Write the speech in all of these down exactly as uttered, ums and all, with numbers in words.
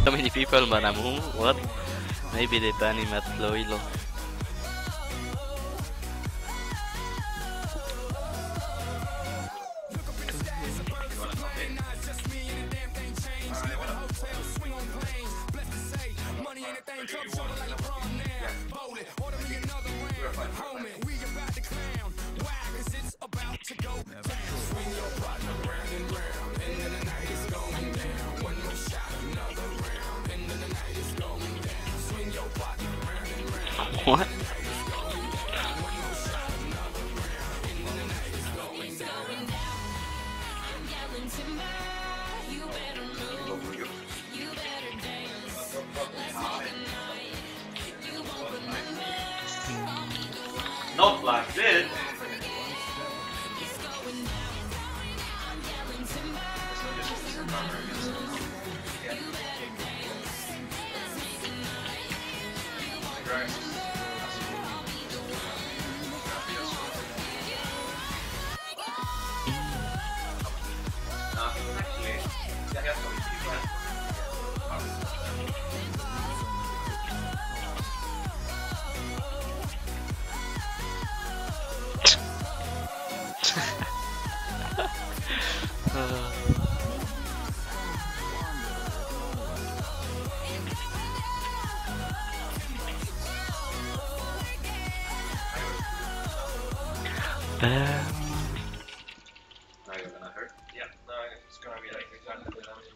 So many people, but I'm who? What? Maybe they ban him at Loilo. What? Not like this. Now you're gonna hurt? Yeah, no, it's gonna be like exactly the damage.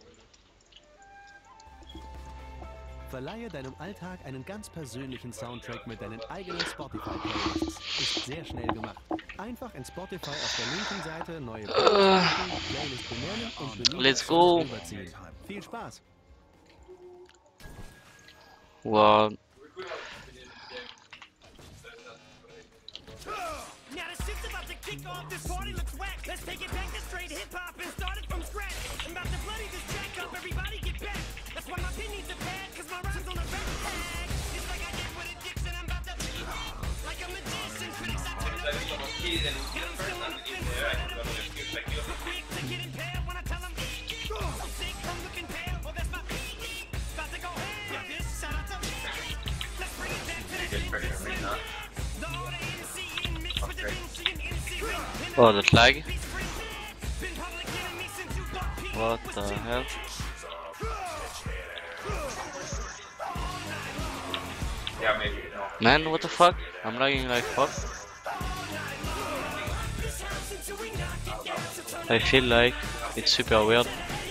Verleihe deinem Alltag einen ganz persönlichen Soundtrack mit deinen eigenen Spotify-Playlists. Ist sehr schnell gemacht. Einfach in Spotify auf der linken Seite neue Playlist benennen und beliebig Let's go. überziehen. Viel Spaß! Wow. Now the shit's about to kick off, this party looks whack. Let's take it back to straight hip-hop and start it from scratch. I'm about to bloody this jack up, everybody get back. That's why my pin needs a pad, cause my rhymes on the back tag. It's like I did with addiction, I'm about to be like a magician. Critics I turn up the heat, and I'm still on the fence. Quick to get impaled when I tell them I'm sick from looking pale. Well, that's my about to go ham. Yeah, this shout out to let's bring it back to the Oh, that lag. What the hell? Yeah, maybe, no. Man, what the fuck? I'm lagging like fuck. I feel like it's super weird.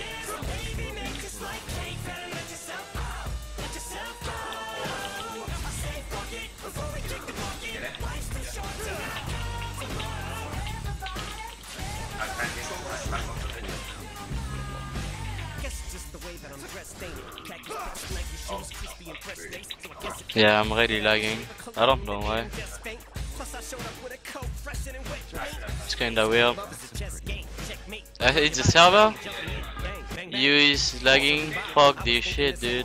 Yeah, I'm really lagging. I don't know why. It's kinda weird. Uh, it's the server? You is lagging? Fuck this shit, dude.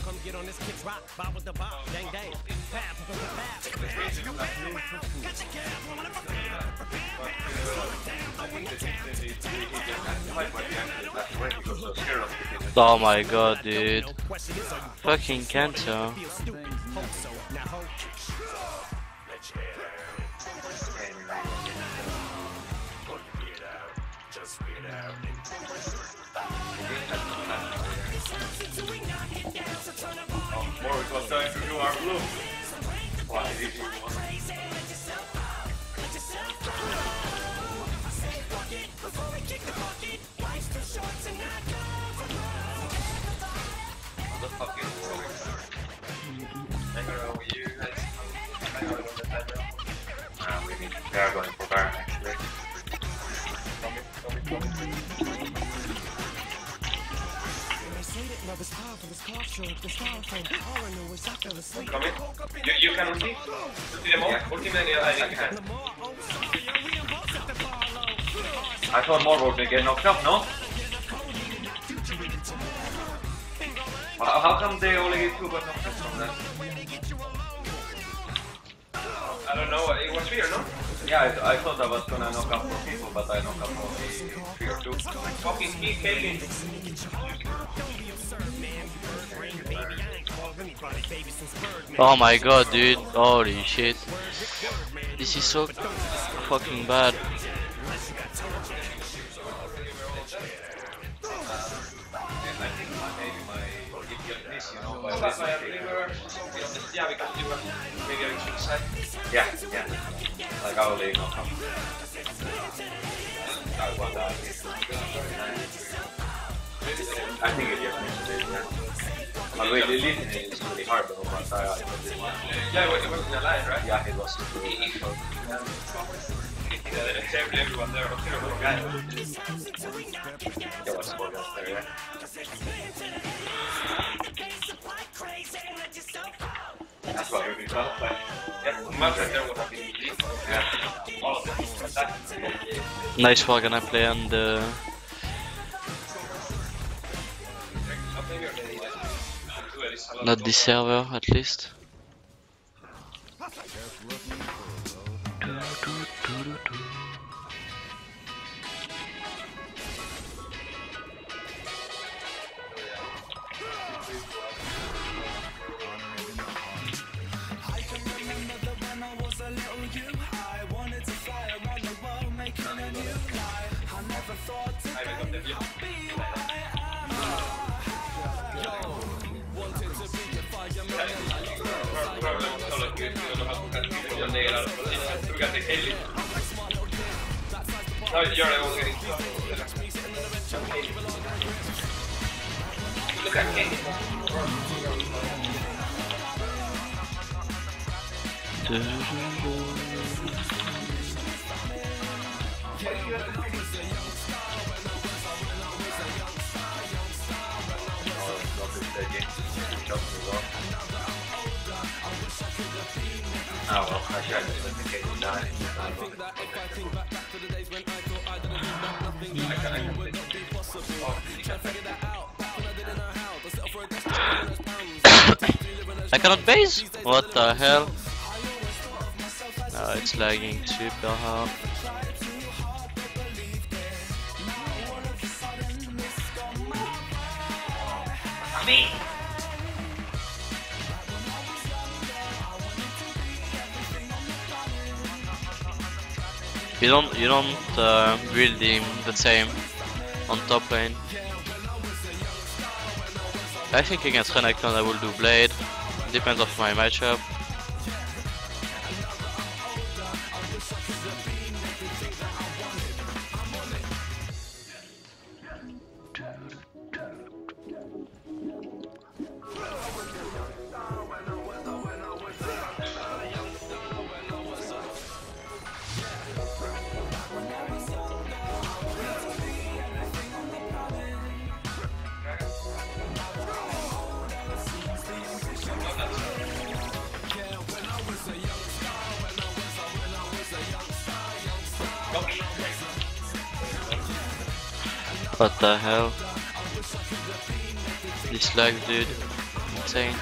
Oh my god, dude. Fucking cancer. More it was time to do our blue. Why did you want the fucking I don't know you guys. I don't know the title. Uh, we, need, we are going for Baron actually. Come in. You, you can ulti? Ulti them all? Yeah. Ulti them all? I think you can. I thought more would get knocked up, no? How, how come they only get two but knocked up from that? I don't know, it was fear, no? Yeah, I, I thought I was gonna knock up four people, but I knocked up only three or two. Fucking keep killing. Oh my god, dude. Holy shit. This is so fucking bad. Yeah, we can do a maybe a trick side. Yeah, yeah. Like our lane will come. I want that. I think it just makes it, yeah. But wait, the lead is really hard though, but I, I Yeah, it was in a line, right? yeah, it was super difficult. Everyone there, okay, There was four guys there, yeah. That's why we felt like, yeah, much right there would have been easy. yeah. All of them. That. Nice for gonna play on the. Not this server, at least. No, you're able to get Look at King. Oh well, I tried to indicate the die. I cannot base? What the hell? No, it's lagging super hard. Me. You don't you don't uh, build him the same on top lane. I think against Renekton I will do Blade. Depends of my matchup. What the hell? This lag, dude. Insane.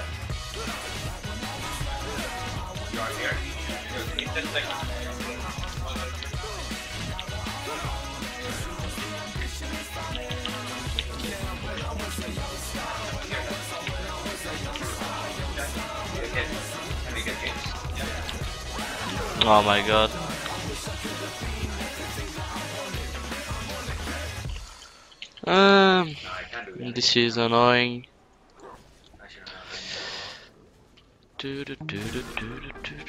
You are here. You need this thing. Can we get games? Oh my god. Um, No, I can't do that. this is annoying. I shouldn't have Do, do, do, do, do, do, do,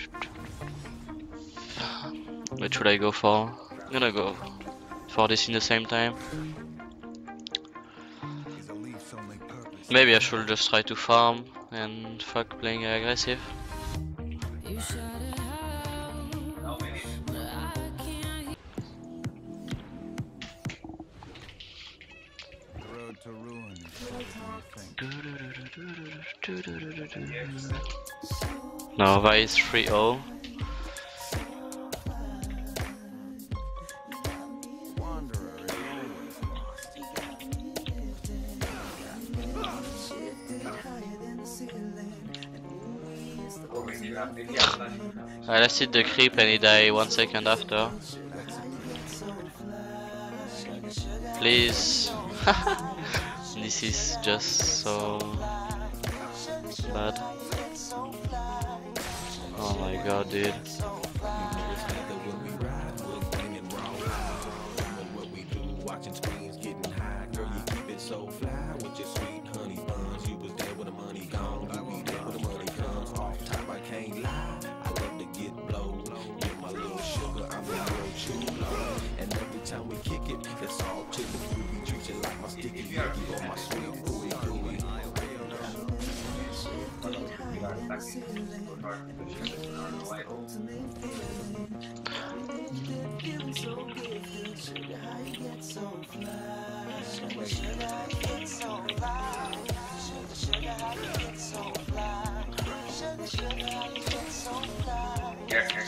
do. What should I go for? I'm gonna go for this in the same time. Maybe I should just try to farm and fuck playing aggressive. No, Vice three oh. I left it the creep and he died one second after. Please. This is just so bad. Oh my god, dude. Watching screens getting high, girl, you keep it so fly with your sweet honey buns. You was there when the money gone, you be there when the money comes. Off top, I can't lie, I love to get blow. Get my little sugar, I'm a real chulo. And every time we kick it, it's all to the groovy. Treat you like my sticky icky or my sweet gooey gooey. Here, here.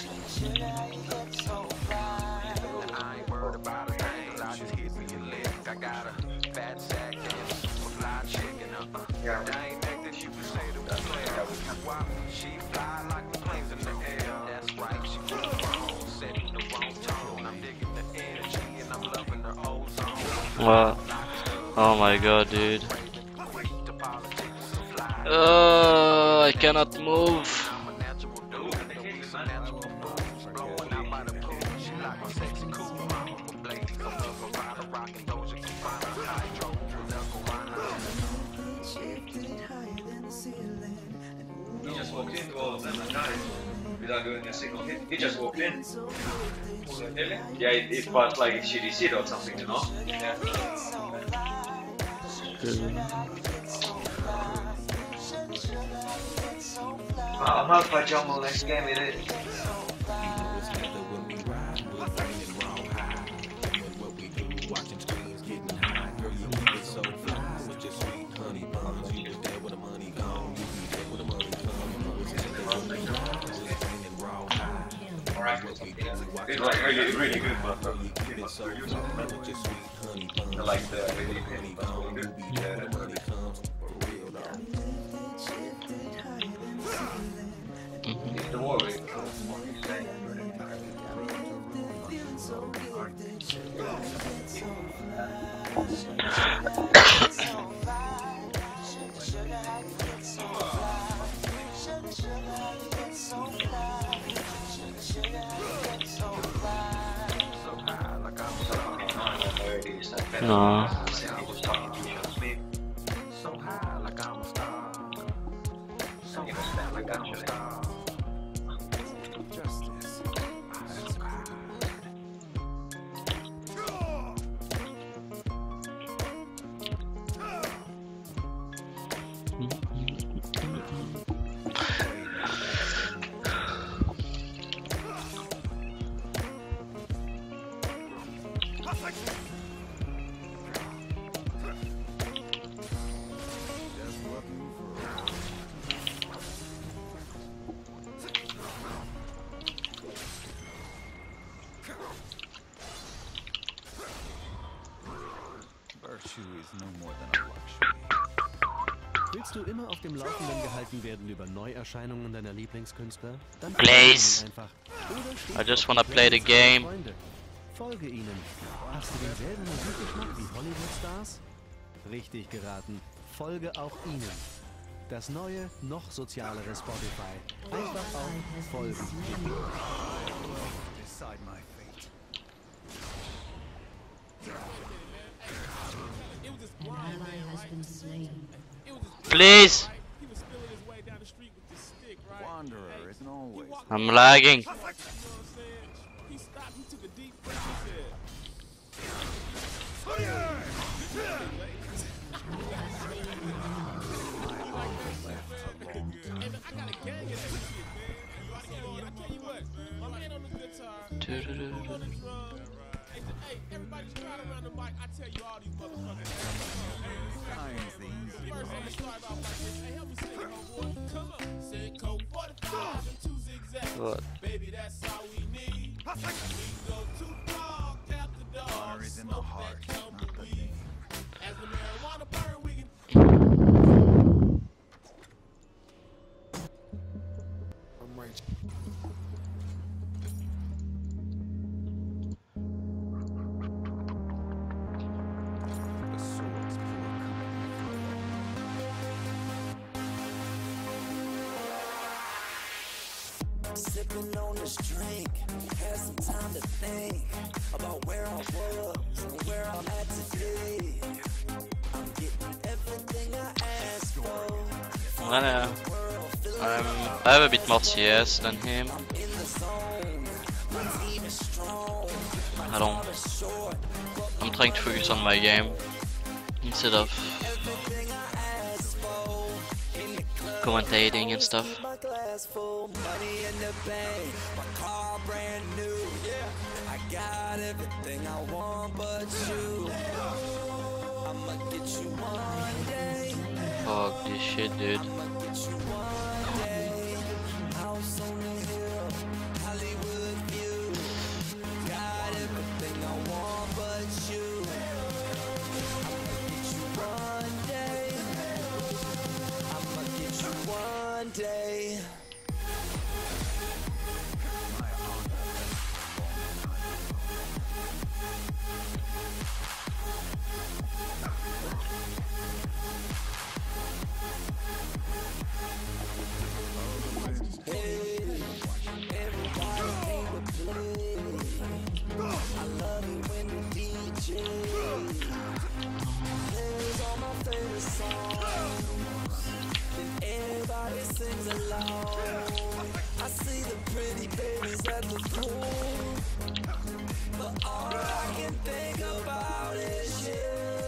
I ain't worried about a thing, cause I just hit me a lick. I got a fat sack and a fly chicken. Uh-uh. Yeah. That ain't neck that you can say to a player. Why? She fly like the planes in the air. That's right, she put the wrong, setting the wrong tone. I'm digging the energy and I'm loving her ozone. What? Oh my god, dude. Uh, I cannot move. He just walked into all of them and died without doing a single hit. He just walked in. Really? Yeah, it, it was like G D C or something, you know? Yeah. I'm out by Jumbo next game, it is. Watching screens getting high, girl, you keep it so fly with your sweet honey buns. You was there when the money gone, you be there when the money come. You know it's in the running, it's bringing raw high. Alright, it's like really, really good, but um, Keep it so fly with your sweet honey buns. I like the really Money good, but gone, you good. be there when the money comes. For real though. It's the war rate, what he's saying. No. So high like I'm a star. So high like I'm a star. Justice. So high. Virtue is no more than a luxury. Willst du immer auf dem Laufenden gehalten werden über Neuerscheinungen deiner Lieblingskünstler? Dann Please. folge ihnen einfach. Oder steh I just auf wanna die play the Playlist deiner game. Freunde. Folge ihnen. Hast du denselben Musikgeschmack wie Hollywood-Stars? Richtig geraten. Folge auch ihnen. Das neue, noch sozialere Spotify. Einfach auf Folgen. Decide my fate. An ally has been slain. Please. Wanderer isn't always. I'm lagging. Time's the easy What? honor is in the heart, not the name. The swords pour company sipping on this drink. Had some time to think about where I was and where I'm at today. I'm getting everything I asked for. I'm gonna. Um, I have a bit more C S than him. I don't. I'm trying to focus on my game instead of commentating and stuff. Got everything I want but you. I'ma get you one day. Fuck this shit, dude. I'ma get you one day. House on the hill, Hollywood view. Got everything I want but you. I'ma get you one day. I'ma get you one day. Sings along. I see the pretty babies at the pool, but all I can think about is you.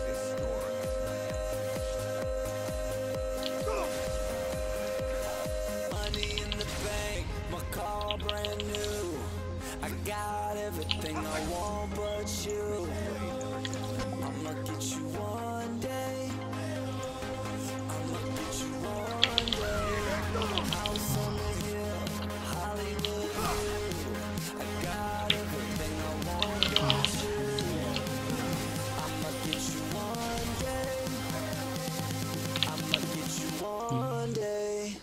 Money in the bank, my car brand new. I got everything I want but you. I'ma get you one day. I'ma get you one day. House on the hill, Hollywood view. I got everything I want but you. I'ma get you one day. I'ma get you one day.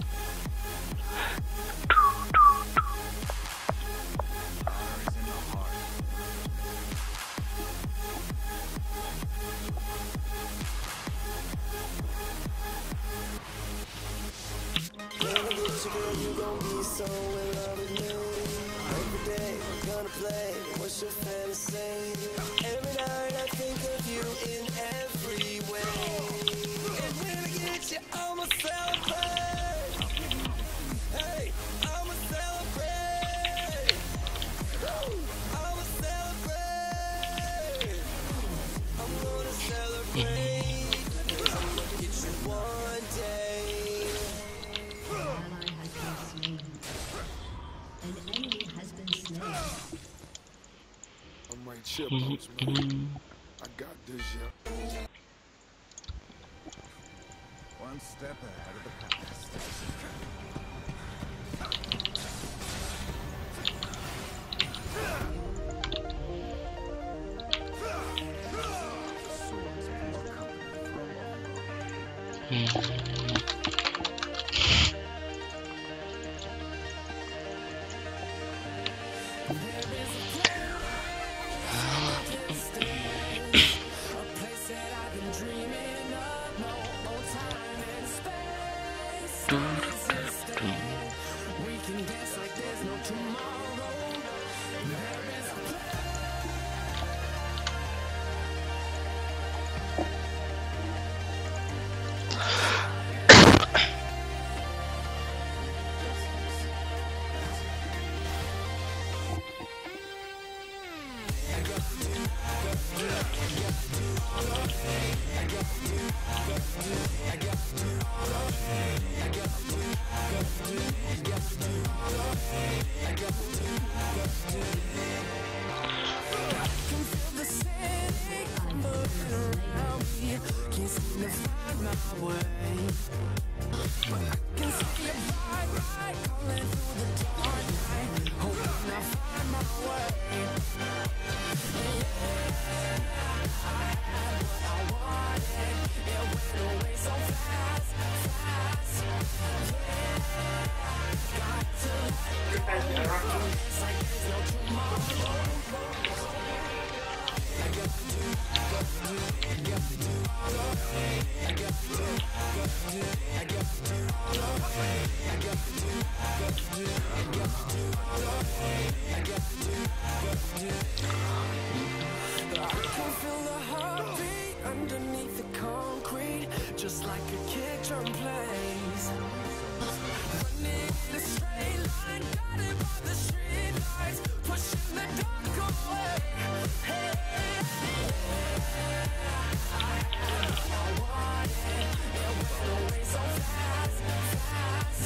You gon' be so in love with me. Every day we're gonna play. What's your fantasy? Every night I think of you in every way. And when I get you, I'ma celebrate. Hey, I'ma celebrate. Woo, I'ma celebrate. I'm gonna celebrate. I'ma get you one day. An enemy has been slain. I'm right here, man. I got this, yeah. One step ahead of the past. I got just like a kick drum plays. Running in a straight line, guided by the street lights, pushing the dark away. Hey, I want it, it went away so fast, fast.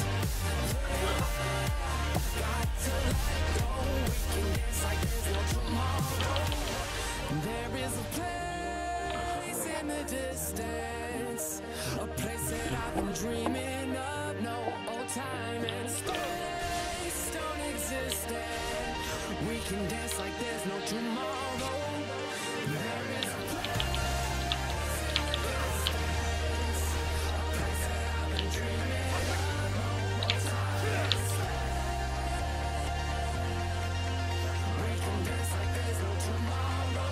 Got to let go, we can dance like there's no tomorrow. There is a place in the distance, a place that I've been dreaming of. No old time and space don't exist there. We can dance like there's no tomorrow. There is a place in the distance, a place that I've been dreaming of. No old time and space. We can dance like there's no tomorrow.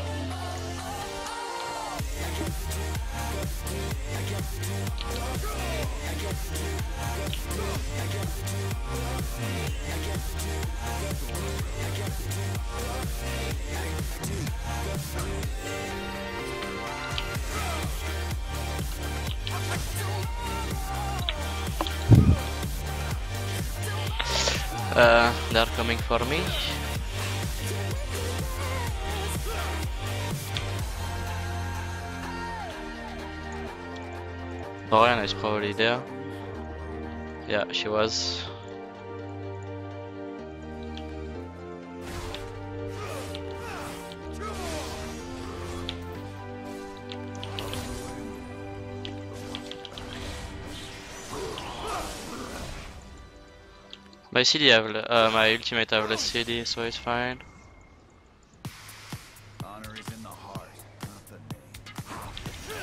Uh, they're coming for me. Oriana is probably there. Yeah, she was. My C D have, uh, my ultimate have less C D, so it's fine. Honor is in the heart, not the name.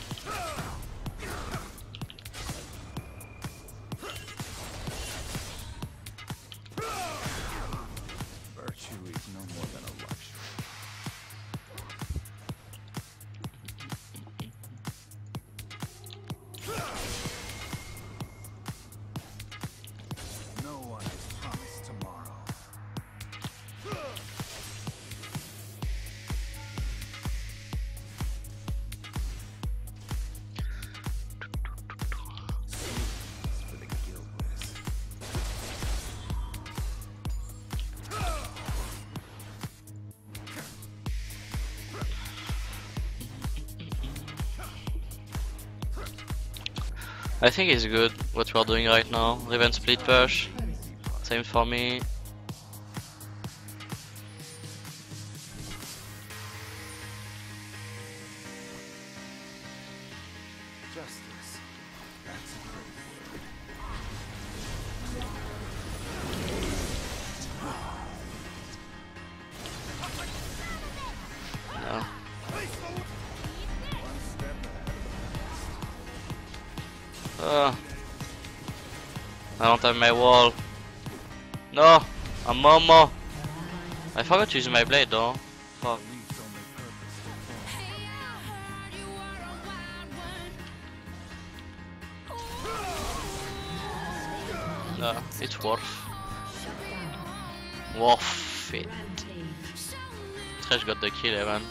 Virtue is no more than a luxury. No one is promised tomorrow. Sleep for the guiltless. I think it's good what we're doing right now. Riven split push. Same for me. Justice. That's a great word. No. One step ahead. Uh, I don't have my wall. No! A Momo! I forgot to use my blade though. Fuck. Beliefs only purpose to fall. No, it's worth. Worth it. Trash got the kill, Evan.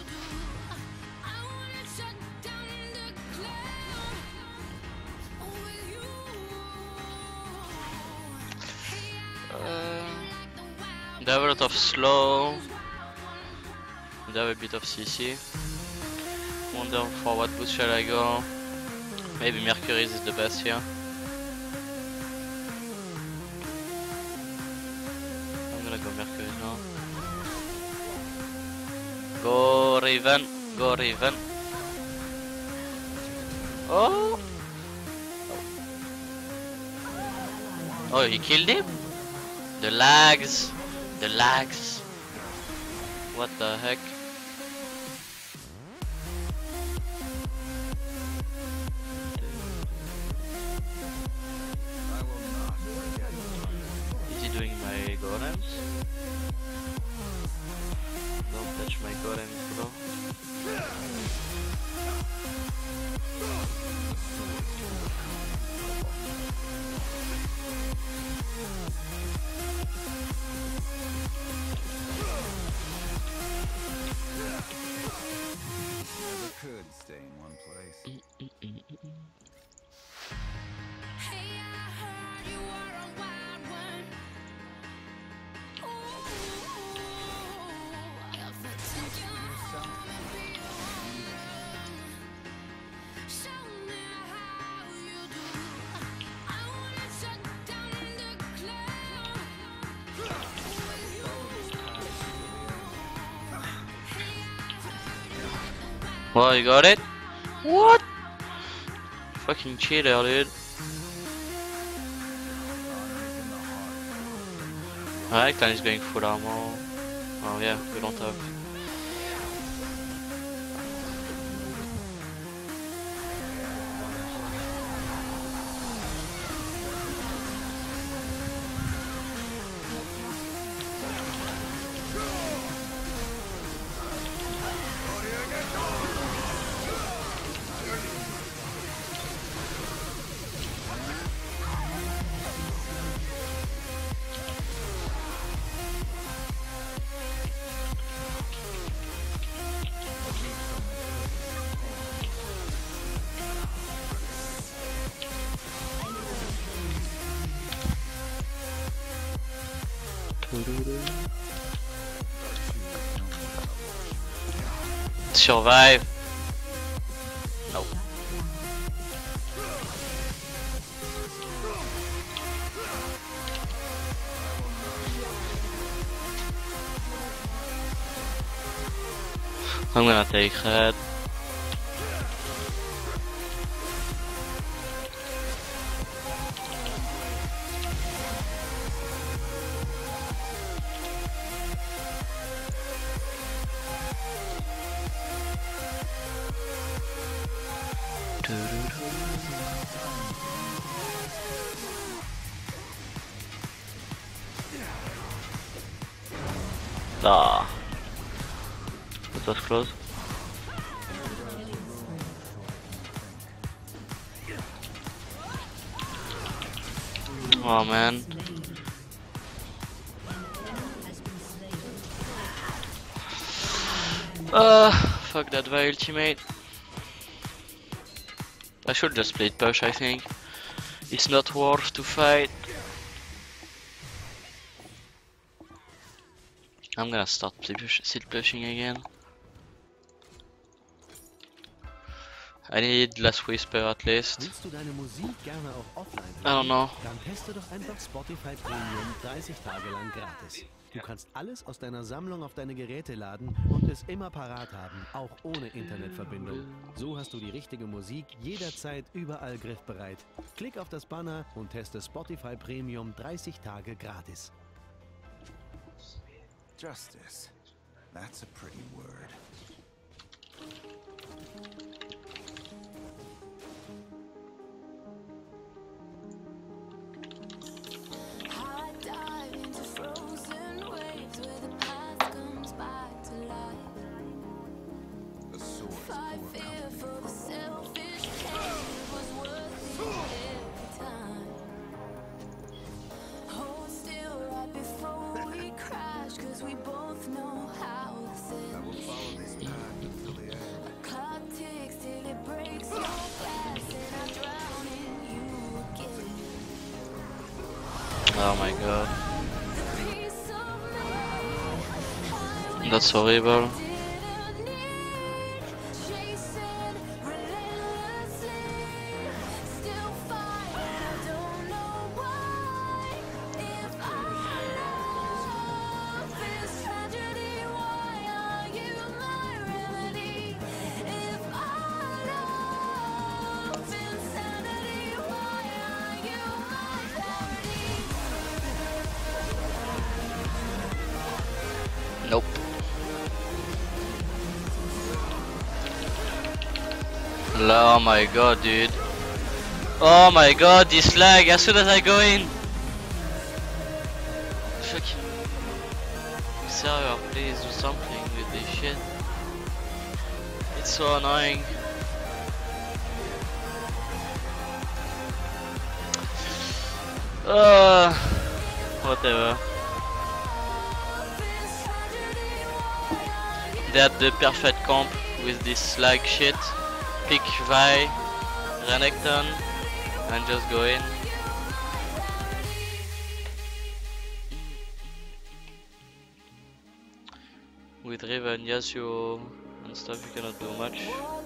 Uh, they have a lot of slow. They have a bit of C C. Wonder for what boost shall I go? Maybe Mercury's is the best here. I'm gonna go Mercury now. Go Raven, go Raven. Oh! Oh, he killed him? The lags, the lags. What the heck? I will not forget. Is he doing my golems? Don't touch my golems, bro. Never could stay in one place. Well, you got it? What? Fucking cheater, dude. Alright, is going full armor. Oh yeah, we don't have. Survive. Nope. I'm gonna take that. Ah, that was close. Oh man. Uh, fuck that Vi ultimate. I should just split push, I think. It's not worth to fight. I'm gonna start sit pushing again. I need Last Whisper at least. Willst du deine Musik gerne auch offline hören? I don't know. Dann teste doch einfach Spotify Premium dreißig Tage lang gratis. Du kannst alles aus deiner Sammlung auf deine Geräte laden und es immer parat haben, auch ohne Internetverbindung. So hast du die richtige Musik jederzeit überall griffbereit. Klick auf das Banner und teste Spotify Premium dreißig Tage gratis. Justice. That's a pretty word. Oh my god. That's horrible. Nope. Oh my god, dude. Oh my god, this lag as soon as I go in. Fucking server, please do something with this shit. It's so annoying. Uh, whatever. They had the perfect comp with this lag shit. Pick Vi, Renekton, and just go in. With Riven, Yasuo and stuff, you cannot do much.